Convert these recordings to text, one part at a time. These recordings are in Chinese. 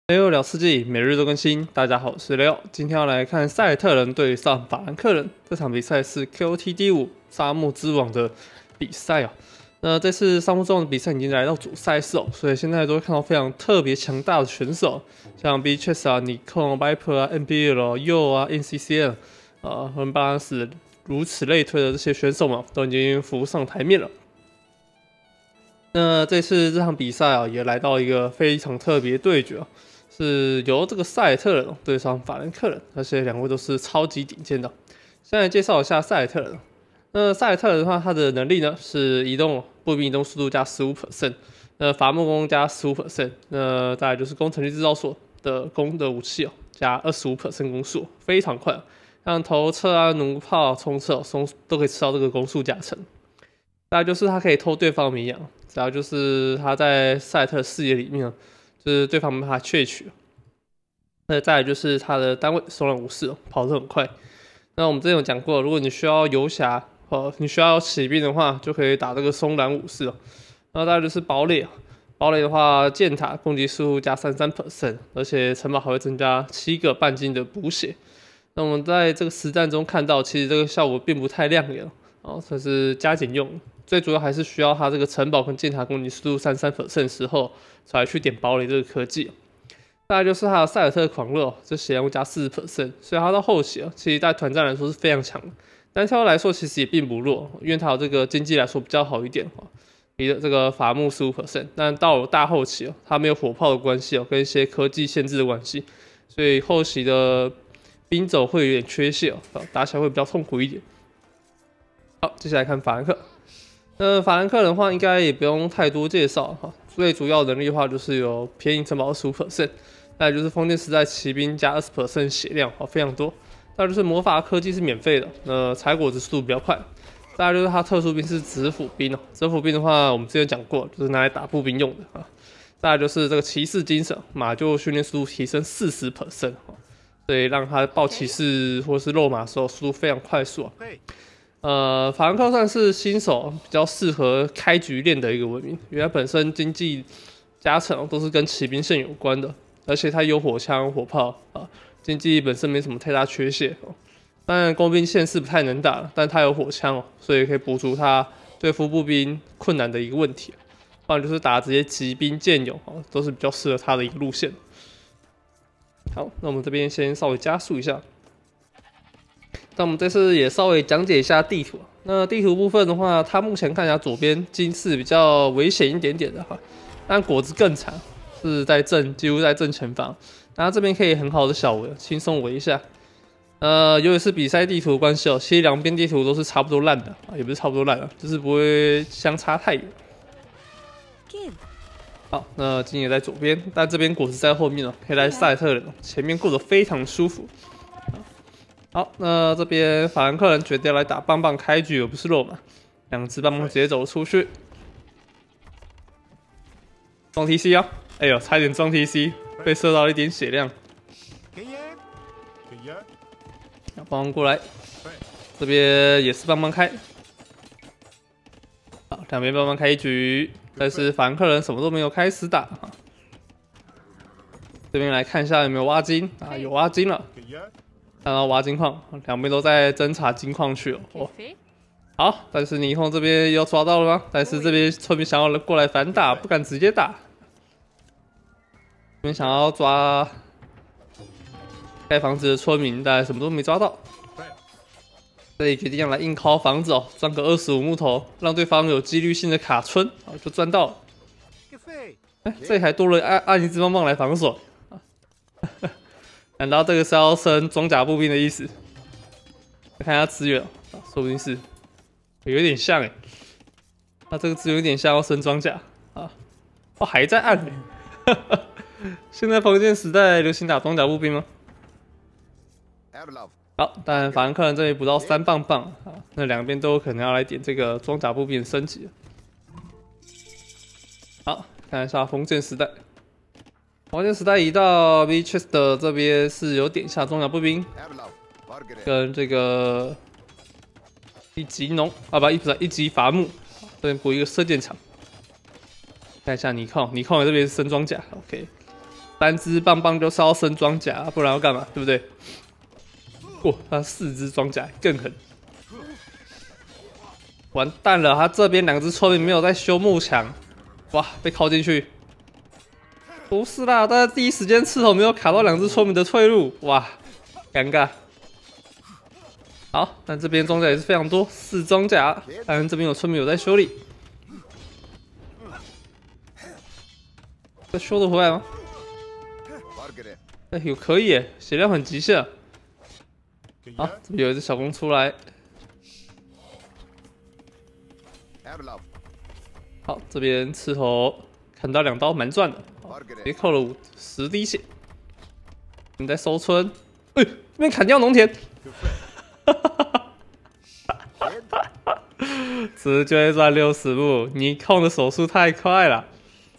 雷欧聊世纪，每日都更新。大家好，我是雷欧。今天要来看赛特人对上法兰克人，这场比赛是 KOTD5沙漠之王的比赛哦。那这次沙漠之王的比赛已经来到主赛事哦，所以现在都会看到非常特别强大的选手，像 Beatrice 啊、Nicole、Viper 啊、NBL、Yo 啊、NCCL 和巴拉斯，如此类推的这些选手们都已经浮上台面了。那这次这场比赛啊，也来到一个非常特别对决。是由这个赛特人对上法兰克人，而且两位都是超级顶尖的。先来介绍一下赛特人。那赛特人的话，他的能力呢是移动步兵移动速度加15%，那伐木工加15%，那再来就是工程力制造所的武器哦，加25%攻速，非常快。像头撤啊、弩炮、冲刺都可以吃到这个攻速加成。再来就是他可以偷对方迷养，主要就是他在赛特视野里面。就是对方没办法窃取，那再来就是他的单位手感武士跑得很快。那我们之前有讲过，如果你需要游侠你需要骑兵的话，就可以打这个松兰武士哦。然后再来就是堡垒，堡垒的话箭塔攻击速度加33%，而且城堡还会增加7个半斤的补血。那我们在这个实战中看到，其实这个效果并不太亮眼哦，这是加减用。最主要还是需要它这个城堡跟箭塔攻击速度33%的时候，才去点堡垒这个科技。再来就是它的塞尔特狂热，这血量加40%，所以它到后期其实在团战来说是非常强的。单挑来说其实也并不弱，因为它有这个经济来说比较好一点比这个伐木15%。但到了大后期它没有火炮的关系跟一些科技限制的关系，所以后期的兵种会有点缺陷打起来会比较痛苦一点。好，接下来看法兰克。那法兰克人的话，应该也不用太多介绍最主要能力的话，就是有偏移城堡25%，再来就是封建时代骑兵加20%血量非常多。再来就是魔法科技是免费的，那采果子速度比较快。再来就是它特殊兵是指斧兵指斧兵的话，我们之前讲过，就是拿来打步兵用的再来就是这个骑士精神，马厩训练速度提升40%所以让它抱骑士或是肉马的时候速度非常快速法兰克算是新手比较适合开局练的一个文明，因为它本身经济加成都是跟骑兵线有关的，而且它有火枪、火炮经济本身没什么太大缺陷当然工兵线是不太能打，但它有火枪所以可以补足它对付步兵困难的一个问题。不然就是打直接骑兵、剑勇都是比较适合它的一个路线。好，那我们这边先稍微加速一下。那我们这次也稍微讲解一下地图。那地图部分的话，它目前看起来左边金是比较危险一点点的但果子更长，是在几乎在正前方。然后这边可以很好的小围，轻松围一下。由于是比赛地图的关系其实两边地图都是差不多烂的也不是差不多烂就是不会相差太远。好，那金也在左边，但这边果子在后面可以来赛特人前面过得非常舒服。好，那这边法兰克人决定要来打棒棒开局，而不是肉嘛。两只棒棒直接走出去，撞 TC 哎呦，差点撞 TC， 被射到一点血量。棒棒过来，这边也是棒棒开。好，两边棒棒开一局，但是法兰克人什么都没有开始打这边来看一下有没有挖金有挖金了。看到挖金矿，两边都在侦查金矿去好，但是霓虹这边又抓到了吗？但是这边村民想要过来反打，不敢直接打。这边想要抓盖房子的村民，但什么都没抓到。这里决定要来硬敲房子赚个25木头，让对方有几率性的卡村，就赚到了。这里还多了按一只棒棒来防守。难道这个是要升装甲步兵的意思？来看一下资源说不定是，有点像那这个资源有点像要升装甲还在按现在封建时代流行打装甲步兵吗？好，但法兰克人这里补到3棒棒那两边都有可能要来点这个装甲步兵的升级。好，看一下封建时代。封建时代移到 Beatrice 的这边是有点下装甲步兵，跟这个一级农一级伐木，这边补一个射箭场。看一下尼控这边是升装甲 ，OK。 3只棒棒就是要升装甲，不然要干嘛？对不对？哇，他4只装甲更狠，完蛋了！他这边2只村民没有在修木墙，哇，被靠进去。不是啦，但是第一时间刺头没有卡到2只村民的退路，哇，尴尬。好，但这边装甲也是非常多，4装甲，当然这边有村民有在修理。这修得回来吗？哎，有可以耶，血量很极限。好，这边有一只小弓出来。好，这边刺头砍到2刀，蛮赚的，直接扣了10滴血。你在收村，哎，这边砍掉农田，直接赚60步，你控的手速太快了。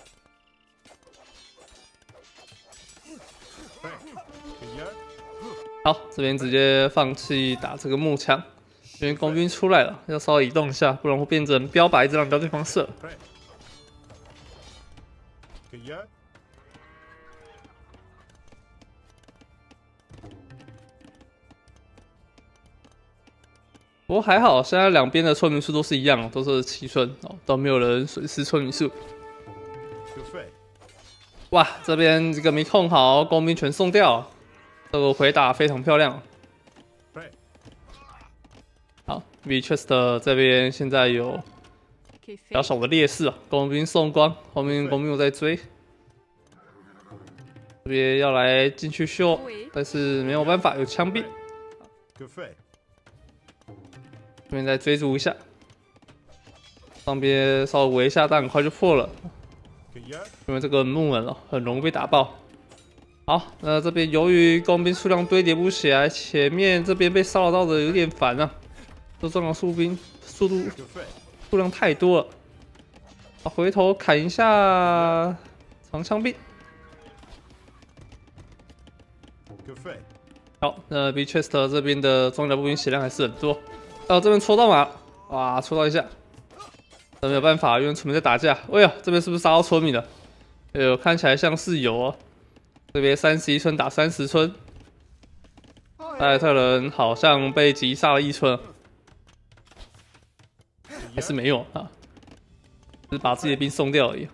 好，这边直接放弃打这个木墙，因为工兵出来了，要稍微移动一下，不然会变成标靶一直让对方射。不过还好，现在两边的村民数都是一样，都是7村哦，都没有人损失村民数。哇，这边这个没控好，工兵全送掉，这个回打非常漂亮。好 ，V Chest 这边现在有比较少的劣势啊，工兵送光，后面工兵又在追，这边要来进去秀，但是没有办法，有枪毙。这边再追逐一下，上边稍微围一下，但很快就破了。因为这个木门很容易被打爆。好，那这边由于工兵数量堆叠不起来，前面这边被骚扰到的有点烦啊。这重要步兵数量太多了。回头砍一下长枪兵。好，那 B Chest 这边的装甲步兵血量还是很多。这边戳到马，哇，戳到一下。没有办法，因为村民在打架。哎呀，这边是不是杀到村民了？哎呦，看起来像是有哦。这边31村打30村，艾特人好像被击杀了1村，还是没有啊？只是把自己的兵送掉而已。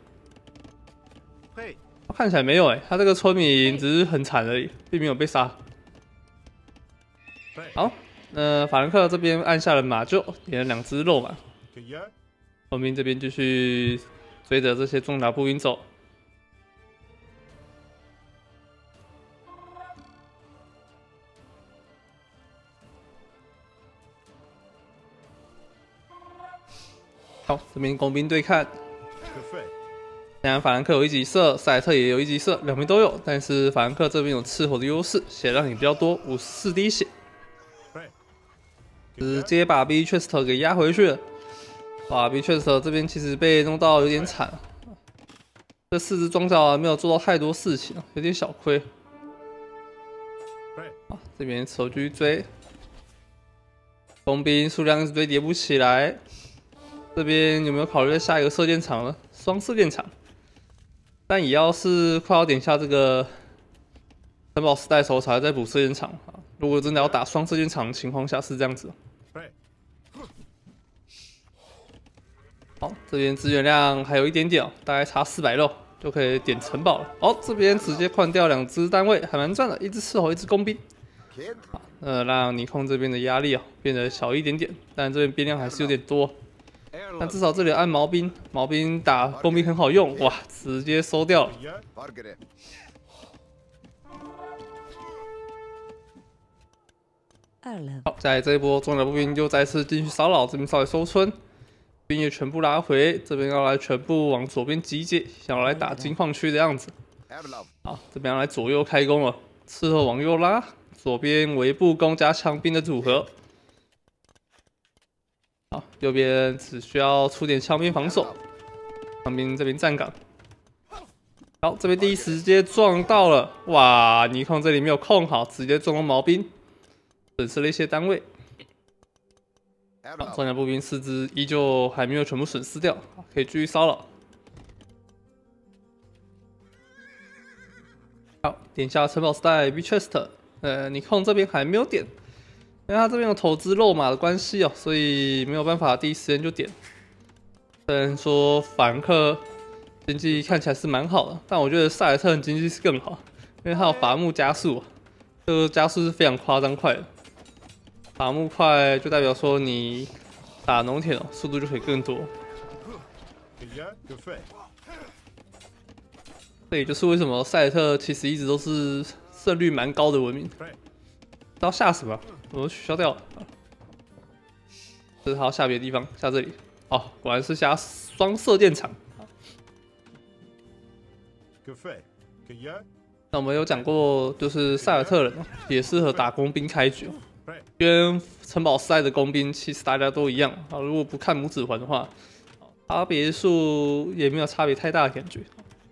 看起来没有哎，他这个村民只是很惨而已，并没有被杀。好，法兰克这边按下了马厩，点了2只肉马。后面这边继续追着这些重甲步兵走。好，这边工兵对看。当然，法兰克有1级射，塞尔特也有1级射，两边都有。但是法兰克这边有斥候的优势，血量也比较多，54滴血，直接把 B Chest 给压回去了。哇 ，B Chest 这边其实被弄到有点惨，这4只装甲没有做到太多事情，有点小亏。好，这边手继续追，工兵数量一直堆叠不起来。这边有没有考虑下一个射箭场呢？双射箭场，但也要是快要点下这个城堡时代的时候才再补射箭场啊。如果真的要打双射箭场的情况下是这样子。好，这边资源量还有一点点哦，大概差400肉就可以点城堡了。好，这边直接换掉2只单位，还蛮赚的，1只斥候，1只工兵。好，让尼控这边的压力变得小一点点，但这边兵量还是有点多。但至少这里按毛兵，毛兵打工兵很好用，哇，直接收掉了。好，在这一波重甲步兵就再次进去骚扰，这边稍微收村，兵也全部拉回，这边要来全部往左边集结，想要来打金矿区的样子。好，这边要来左右开弓了，斥候往右拉，左边围步弓加枪兵的组合。好，右边只需要出点枪兵防守，枪兵这边站岗。好，这边第一时间撞到了，哇，尼控这里没有控好，直接撞到毛兵，损失了一些单位。好，装甲步兵4只依旧还没有全部损失掉，可以继续骚扰。 点下城堡时代 V Chest， 你控这边还没有点，因为他这边有投资肉马的关系哦，所以没有办法第一时间就点。虽然说法兰克经济看起来是蛮好的，但我觉得塞尔特人经济是更好，因为他有伐木加速，这个加速是非常夸张快的。伐木快就代表说你打农田哦，速度就可以更多。这也就是为什么塞尔特其实一直都是胜率蛮高的文明。要下什么？我取消掉了。这是他要下别的地方，下这里。哦，果然是下双射电场。那我们有讲过，就是塞尔特人也适合打工兵开局，跟城堡时代的工兵其实大家都一样啊。如果不看拇指环的话，差别数也没有差别太大的感觉。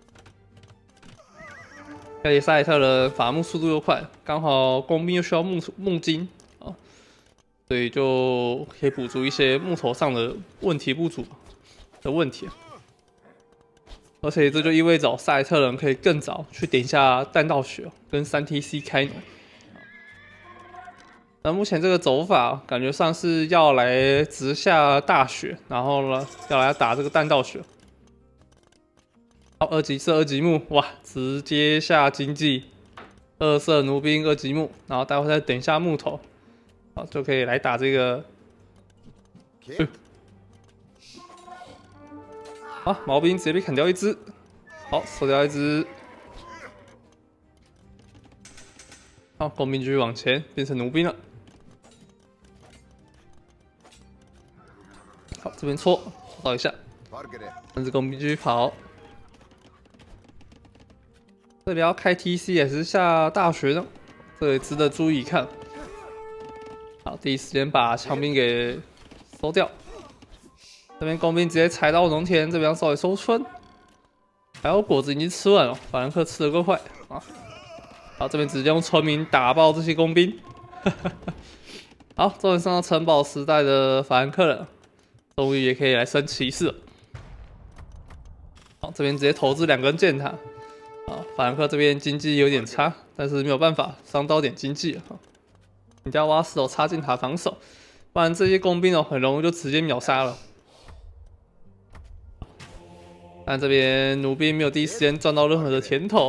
而且塞尔特人伐木速度又快，刚好工兵又需要木金啊，所以就可以补足一些木头上的问题不足的问题。而且这就意味着塞尔特人可以更早去点一下弹道学跟3TC 开农。那目前这个走法感觉上是要来直下大雪，然后呢要来打这个弹道学。好，2级射2级木，哇，直接下经济，2射弩兵2级木，然后待会再等一下木头，好就可以来打这个。好，毛兵直接被砍掉一只，好，收掉一只。好，工兵继续往前，变成弩兵了。好，这边戳到一下，3只工兵继续跑。这里要开 TC 也是下大学呢，这里值得注意看。好，第一时间把枪兵给收掉。这边工兵直接踩到农田，这边要稍微收村。还有果子已经吃完了，法兰克吃得够快啊！好，这边直接用村民打爆这些工兵。好，终于上到城堡时代的法兰克了，终于也可以来升骑士了。好，这边直接投掷2根箭塔。啊，法兰克这边经济有点差，但是没有办法，伤到点经济了。你家挖石头插进塔防守，不然这些工兵很容易就直接秒杀了。但这边弩兵没有第一时间赚到任何的甜头，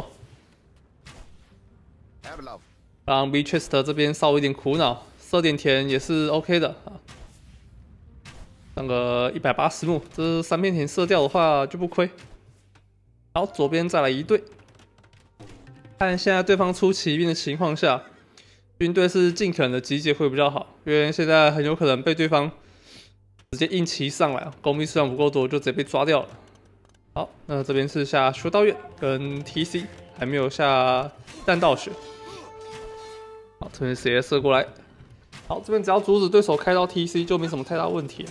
让 V Chest 这边稍微有点苦恼，射点田也是 OK 的啊。上个180木，这3片田射掉的话就不亏。好，左边再来一队。看现在对方出骑兵的情况下，军队是尽可能的集结会比较好，因为现在很有可能被对方直接硬骑上来，工兵数量不够多就直接被抓掉了。好，那这边是下修道院跟 TC， 还没有下弹道学。好，这边直接射过来。好，这边只要阻止对手开到 TC 就没什么太大问题了。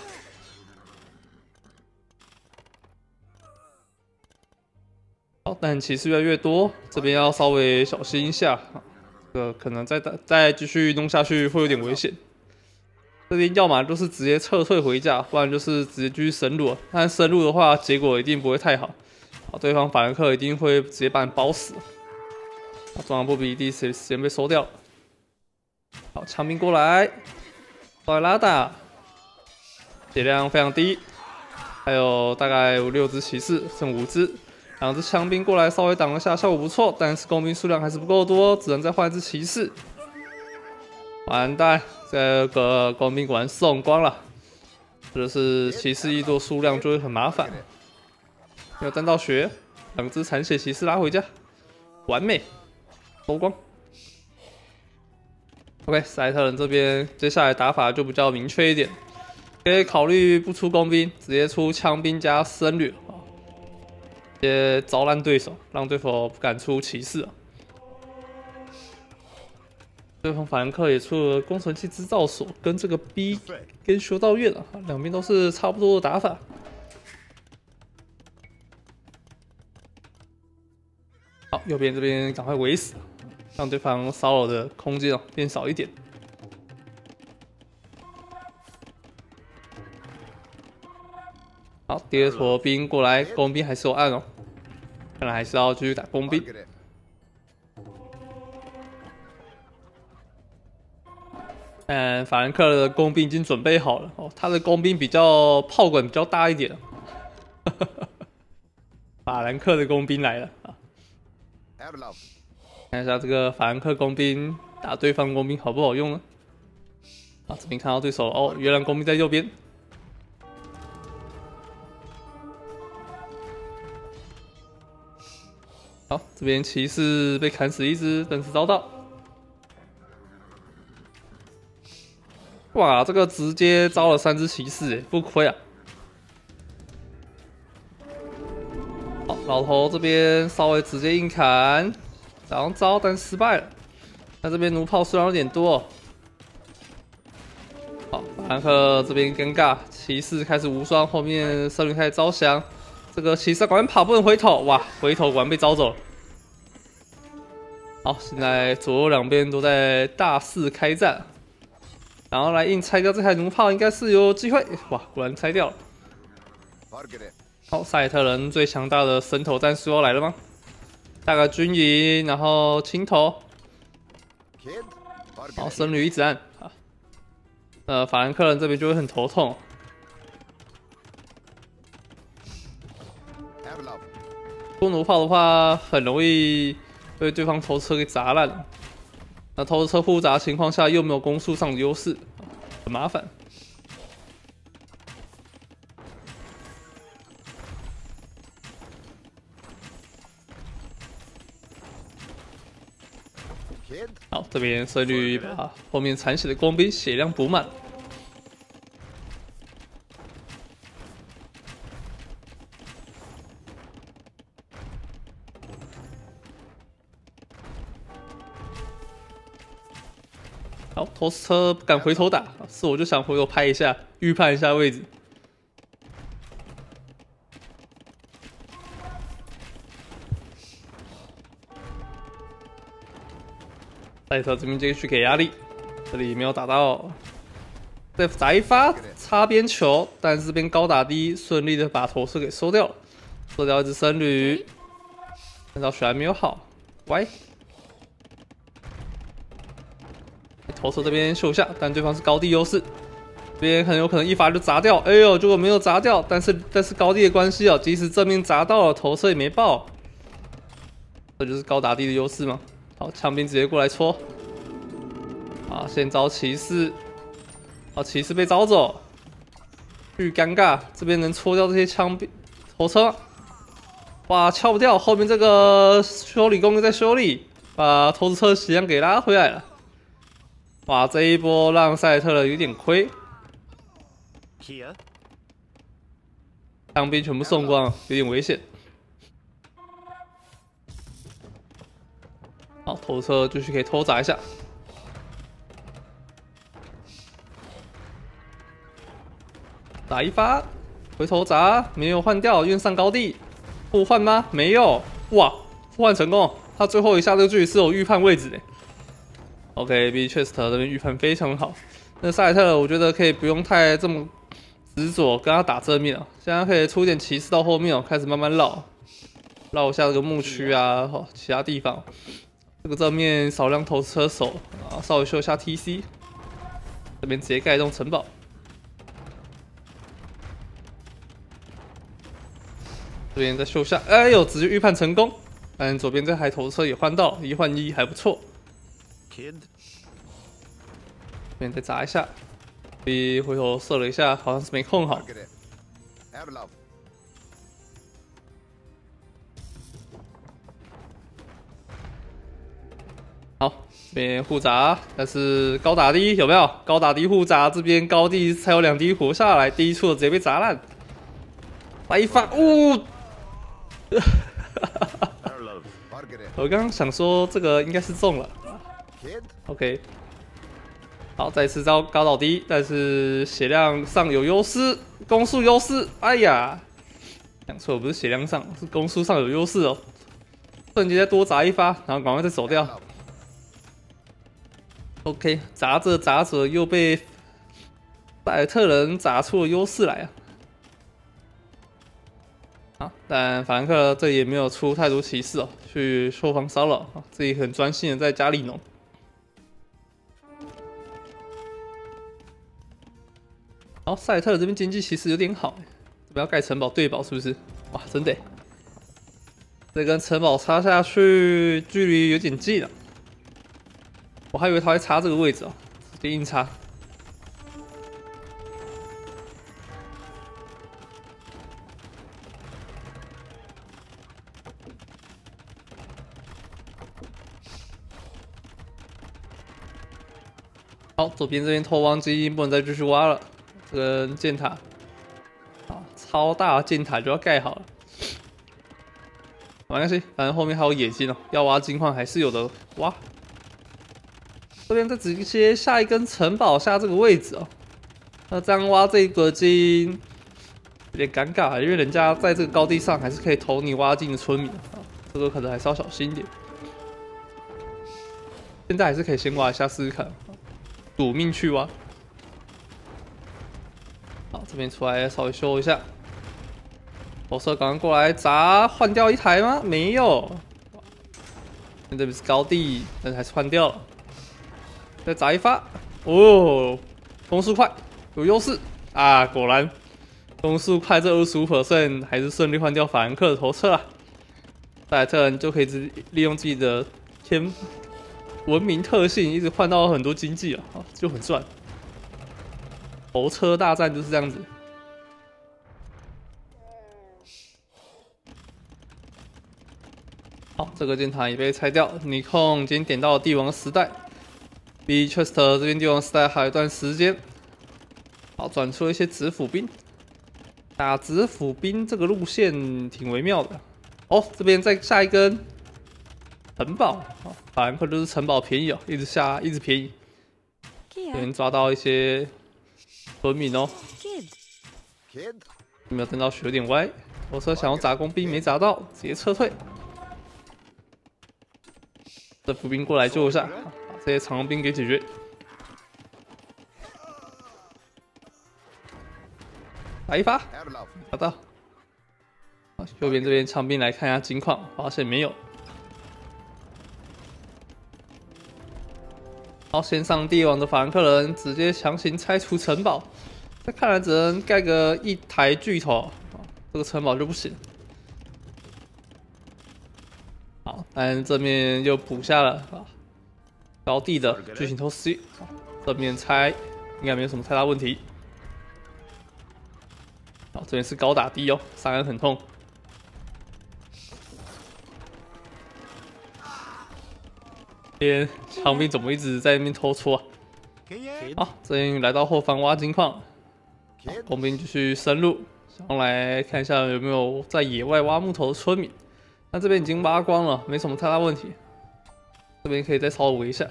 好，但骑士越来越多，这边要稍微小心一下。这个可能再继续弄下去会有点危险。这边要么就是直接撤退回家，不然就是直接继续深入。但深入的话，结果一定不会太好。好，对方法兰克一定会直接把你包死。好，中央波比第一时间被收掉。好，枪兵过来，稍微拉大，血量非常低，还有大概5、6只骑士，剩5只。2只枪兵过来稍微挡了下，效果不错，但是工兵数量还是不够多，只能再换1只骑士。完蛋，这个工兵果然送光了，这就是骑士一多数量就会很麻烦。没有弹道学，2只残血骑士拉回家，完美，收光。OK， 塞特人这边接下来打法就比较明确一点，可以考虑不出工兵，直接出枪兵加僧侣。直接招烂对手，让对手不敢出骑士。对方法兰克也出了工程器制造所跟这个 B 跟修道院啊，两边都是差不多的打法。好，右边这边赶快围死，让对方骚扰的空间变少一点。好，第2坨兵过来，工兵还是有按哦，看来还是要继续打工兵。 法兰克的工兵已经准备好了哦，他的工兵比较炮管比较大一点。法兰克的工兵来了啊！看一下这个法兰克工兵打对方工兵好不好用呢？啊，这边看到对手哦，原来工兵在右边。好，这边骑士被砍死一只，但是遭到。哇，这个直接招了3只骑士，不亏啊！好，老头这边稍微直接硬砍，想要招，但失败了。那这边弩炮数量有点多、哦。好，法兰克这边尴尬，骑士开始无双，后面僧侣开始招降。这个骑士果然跑不能回头，哇，回头果然被招走了。好，现在左右两边都在大肆开战，然后来硬拆掉这台弩炮，应该是有机会。哇，果然拆掉了。好，赛特人最强大的神头战术要来了吗？大个军营，然后清头。好，僧侣一直按啊。法兰克人这边就会很头痛。多弩炮的话，很容易被对方头车给砸烂。那头车复杂的情况下，又没有攻速上的优势，很麻烦。好，这边僧侣把后面残血的工兵血量补满。好，投石车不敢回头打，是我就想回头拍一下，预判一下位置。赛特这边继续给压力，这里没有打到，再砸一发擦边球，但是这边高打低，顺利的把投射给收掉了，收掉一只僧侣，但是血还没有好，歪。投射这边秀下，但对方是高地优势，这边很有可能一发就砸掉。哎呦，结果没有砸掉，但是高地的关系哦，即使正面砸到了，投射也没爆，这就是高打低的优势吗？好，枪兵直接过来戳，啊，先招骑士，好，骑士被招走，巨尴尬，这边能戳掉这些枪兵头车吗？哇，撬不掉，后面这个修理工又在修理，把投石车的血量给拉回来了。哇，这一波让赛特勒有点亏，枪兵全部送光，有点危险。好，投车继续可以偷砸一下，打一发，回头砸，没有换掉，愿上高地，互换吗？没有，哇，互换成功，他最后一下这个距离是有预判位置的。OK，B Chest 这边预判非常好。那赛特我觉得可以不用太这么执着跟他打正面啊，现在可以出一点骑士到后面哦，开始慢慢绕一下这个牧区啊，其他地方。这个正面少量投车手啊，稍微修一下 TC， 这边直接盖一栋城堡。这边再修下，哎呦，直接预判成功。但左边这台投车也换到1换1，还不错。这边再砸一下，回头射了一下，好像是没控好。好，这边互砸，但是高打低有没有？高打低互砸，这边高地才有2滴活下来，第一处直接被砸烂。来一发，我刚刚想说这个应该是中了。OK， 好，再次招高倒低，但是血量上有优势，攻速优势。哎呀，讲错，不是血量上，是攻速上有优势哦。瞬间再多砸一发，然后赶快再走掉。OK， 砸着又被拜尔特人砸出了优势来啊！好，但法兰克这也没有出太多骑士哦，去后方骚扰啊，自己很专心的在家里弄。 然后塞尔特这边经济其实有点好，这边要盖城堡对堡是不是？哇，真的，这根城堡插下去距离有点近了，我还以为他会插这个位置哦，直接硬插。好，左边这边偷挖基因不能再继续挖了，这个箭塔，啊，超大的箭塔就要盖好了。没关系，反正后面还有野金哦，要挖金矿还是有的挖。这边再直接下一根城堡下这个位置哦，那这样挖这个金有点尴尬，因为人家在这个高地上还是可以投你挖金的村民啊，这个可能还是要小心一点。现在还是可以先挖一下试试看。赌命去挖，好，这边出来稍微修一下。火车赶快过来砸，换掉一台吗？没有，这边是高地，但是还是换掉了。再砸一发，哦，攻速快，有优势啊！果然，攻速快这25%还是顺利换掉法兰克的头车啊。塞尔特人就可以利用自己的文明特性一直换到很多经济啊，就很赚。头车大战就是这样子。好，这个箭塔也被拆掉。尼控已经点到了帝王时代 ，B Chest 这边帝王时代还有一段时间。好，转出了一些子府兵，打子府兵这个路线挺微妙的。哦，这边再下一根。城堡啊，法兰克就是城堡便宜哦，一直下，一直便宜。有人抓到一些村民哦，没有等到血有点歪。火车想要砸工兵没砸到，直接撤退。这伏兵过来救一下，把这些长兵给解决。来一发，打到。右边这边长兵来看一下金矿，发现没有。好，先上帝王的法兰克人直接强行拆除城堡，这看来只能盖个一台巨头，这个城堡就不行。好，但正面又补下了啊，高地的巨型偷 C， 正面拆应该没有什么太大问题。好，这边是高打低哦，伤人很痛。边长兵怎么一直在那边偷戳啊？好，这边来到后方挖金矿，工兵继续深入，想要来看一下有没有在野外挖木头的村民。那这边已经挖光了，没什么太大问题。这边可以再稍微围一下。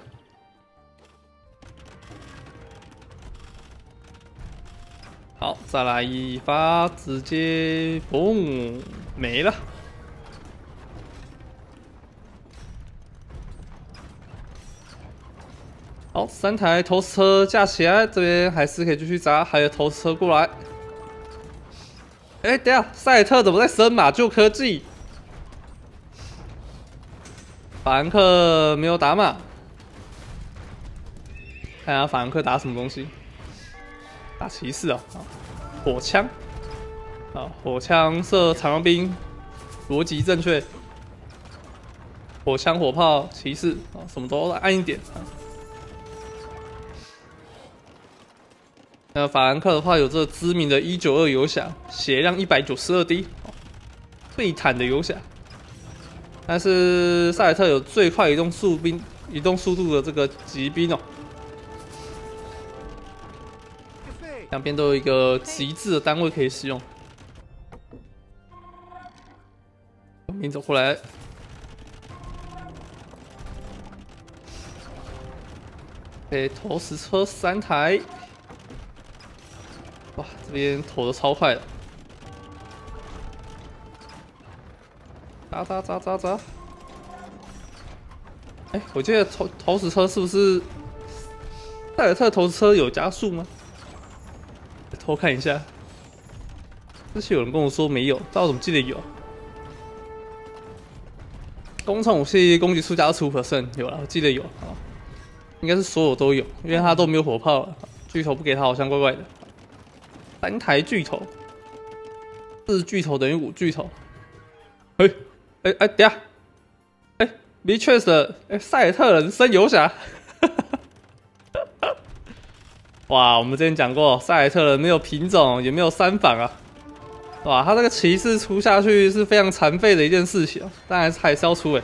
好，再来一发，直接嘣没了。好，3台投石车架起来，这边还是可以继续砸，还有投石车过来。哎，等一下，塞尔特怎么在升马厩科技？法兰克没有打马，看下法兰克打什么东西？打骑士啊，火枪啊，火枪射长枪兵，逻辑正确。火枪、火炮、骑士啊，什么都按一点啊。那法兰克的话有这个知名的192游侠，血量192滴，最坦的游侠。但是塞尔特有最快移动速度的这个骑兵哦，两边都有一个极致的单位可以使用。工兵走过来，投石车3台。哇，这边投的超快的，砸！哎，我记得投石车是不是塞尔特投石车有加速吗？偷看一下，之前有人跟我说没有，但我怎么记得有？工程武器攻击速加25%，有了，我记得有啊，应该是所有都有，因为它都没有火炮了，巨头不给它好像怪怪的。 3台巨头，4巨头等于5巨头。等一下，Beatrice 的赛尔特人升游侠。哇，我们之前讲过，赛尔特人没有品种，也没有3防啊。哇，他这个骑士出下去是非常残废的一件事情，但还是要出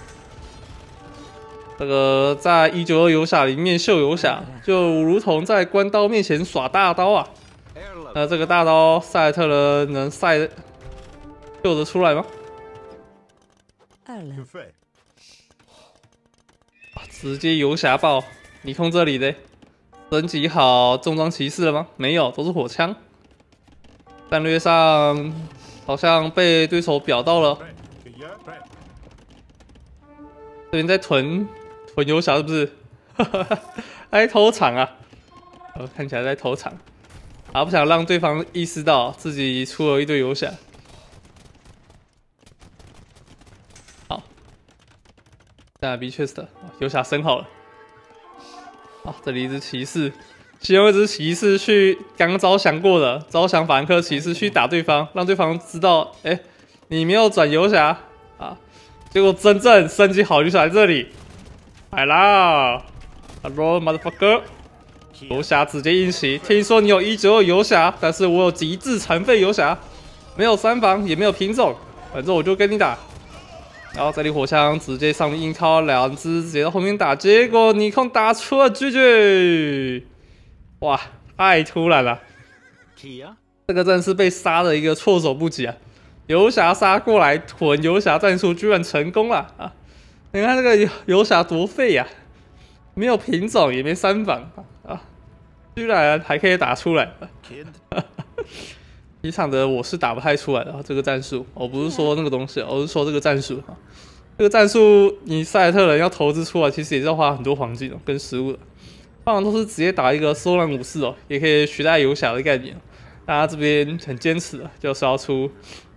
这个在192游侠里面秀游侠，就如同在关刀面前耍大刀啊。那这个大刀赛尔特人能秀得出来吗？直接游侠爆！你控这里的升级好重装骑士了吗？没有，都是火枪。战略上好像被对手表到了，这边在囤游侠是不是？在偷场啊！看起来在偷场，不想让对方意识到自己出了一堆游侠。好，现在 Beatrice 游侠升好了。好，这里一只骑士。希望一只骑士去刚招降过的招降法兰克骑士去打对方，让对方知道，你没有转游侠啊。结果真正升级好就在这里，来啦 ，Hello motherfucker， 游侠直接硬袭。听说你有192游侠，但是我有极致残废游侠，没有3防也没有品种，反正我就跟你打。然后这里火枪直接上面硬靠2只，直接到后面打，结果尼控打出了 GG。哇，太突然了！这个真是被杀的一个措手不及啊！游侠杀过来囤游侠战术居然成功了啊！你看这个游侠多废呀，没有品种也没3防啊，居然还可以打出来！一场的我是打不太出来的这个战术，我不是说那个东西，我是说这个战术啊。这个战术你赛尔特人要投资出来，其实也是要花很多黄金跟食物的。通常都是直接打一个收揽武士也可以取代游侠的概念。大家这边很坚持就是要出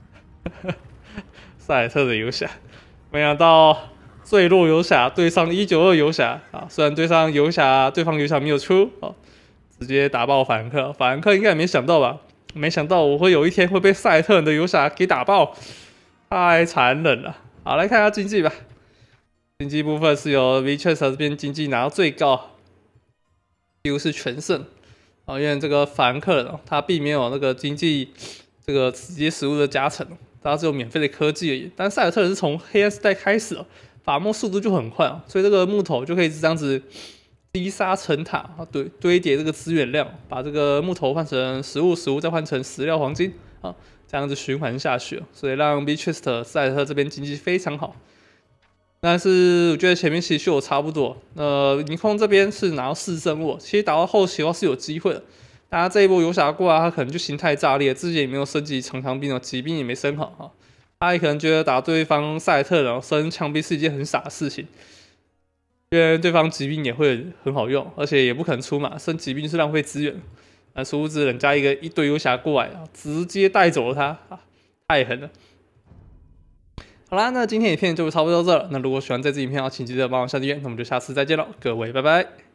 赛尔特的游侠，没想到最弱游侠对上192游侠啊！虽然对方游侠没有出直接打爆法兰克。法兰克应该也没想到吧？没想到我会有一天会被赛尔特人的游侠给打爆，太残忍了。好，来看一下经济吧。经济部分是由 Beatrice 这边经济拿到最高。几乎是全胜因为这个法兰克人他并没有那个经济这个直接食物的加成，他只有免费的科技而已。但赛尔特人是从黑暗时代开始伐木速度就很快所以这个木头就可以这样子积沙成塔堆叠这个资源量，把这个木头换成食物再换成石料黄金这样子循环下去所以让 Beatrice 赛尔特这边经济非常好。但是我觉得前面其实秀差不多，尼控这边是拿到4胜物，其实打到后期的话是有机会的。大家这一波游侠过来，他可能就心态炸裂，自己也没有升级长枪兵骑兵也没升好他也可能觉得打对方赛尔特人升枪兵是一件很傻的事情，因为对方骑兵也会很好用，而且也不可能出马，升骑兵是浪费资源。殊不知人家一堆游侠过来直接带走了他太狠了。好啦，那今天影片就差不多到这了。那如果喜欢这支影片请记得帮我下订阅。那我们就下次再见了，各位，拜拜。